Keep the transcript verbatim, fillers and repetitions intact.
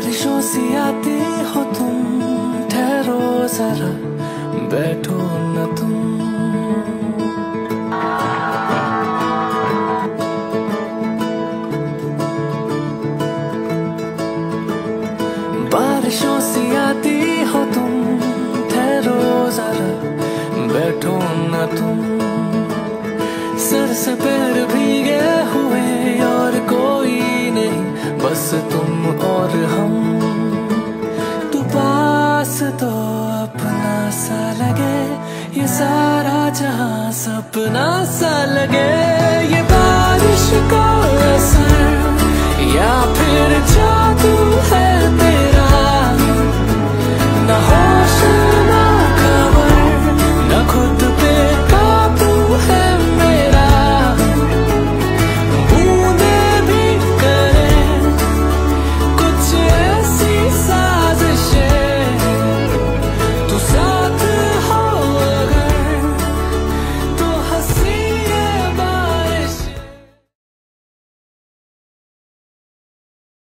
बारिशों सी आती हो तुम, ठहरो जरा बैठो न तुम। बारिशों सी आती हो तुम, ठहरो जरा बैठो न तुम। सर से पैर भीगे हुए और कोई नहीं, बस तुम और हम। तू पास तो अपना सा लगे, ये सारा जहां सपना सा लगे। ये बारिश का असर या फिर